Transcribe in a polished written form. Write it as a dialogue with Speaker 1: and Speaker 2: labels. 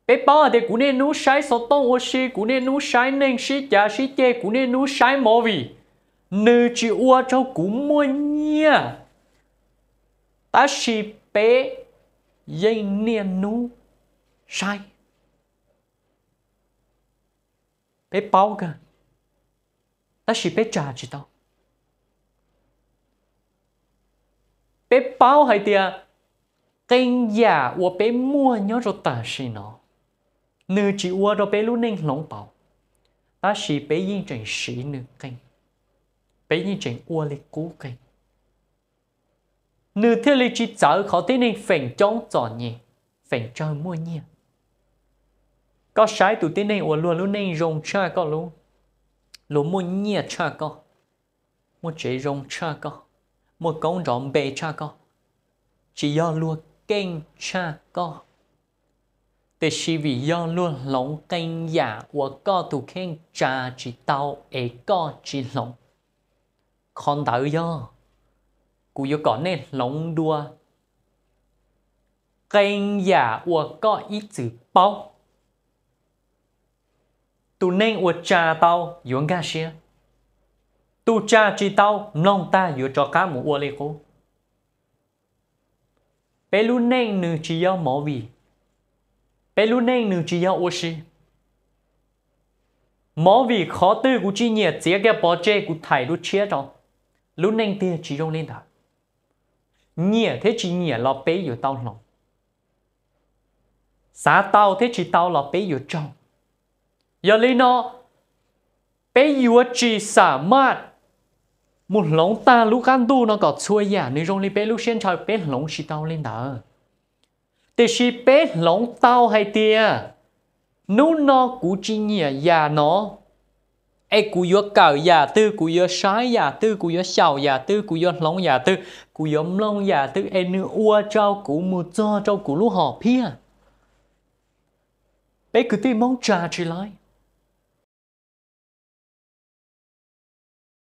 Speaker 1: bé bao thì cũng nên nấu sai số tông ô xí cũng nên nấu sai nên xí chả xí chê cũng nên nấu sai mỏ vì nữ chỉ ua cho cũng mua nha ta xí bé dây nên nấu sai bé bao cả ta xí bé trả chỉ tao bé bao hay tiệt kênh giả ua bé mua nhớ rồi ta xí nó nữ chỉ ua rồi bé lúc nên lỏng bảo ta xí bé yên trình xí nữ kênh bé yên trình ua lì cú kênh nữ thế lì chỉ找khó thế nên phèn trong tròn nhỉ phèn chơi mua nhỉ có sai tụi thế nên ua luôn lúc nên rong cha có luôn lúc mua nhỉ cha có mua chế rong cha có mua công rộng bề cha có chỉ do luôn kênh cha có để chỉ vì do luôn lỏng kênh giả của có tụ kênh cha chỉ tao ấy có chỉ lỏng còn đợi do cụ yêu có nên lỏng đua kênh giả của có ý chữ bao tụ nên của cha tao yuan ga xia tụ cha chỉ tao lòng ta yêu cho cá một lê cô bé lu nên nữ chỉ yêu mỏ vì bé lu nên nữ chỉ yêu ô xí mỏ vì khó tư của chi nhiệt chỉ cái bỏ chê của thầy lu chia cho lu nên tia chỉ trong lên đó nhiệt thế chỉ nhiệt là bé yêu tao lòng xã tao thế chỉ tao là bé yêu trong giờ lý nó bé yêu chỉ xả mát một lông ta lúc ăn tu nó có xuôi giả nếu trong lý bé lúc xuyên trời bé lông chỉ tao lên đó để chỉ bé lông tao hay tia nếu nó cú chi nhỉ giả nó ai cú yêu cào giả tư cú yêu sái giả tư cú yêu sào giả tư cú yêu lông giả tư cú yêu lông giả tư ai nữ ua trao cú một cho trao cú lúc họ pia bé cứ tìm mong trà chỉ lại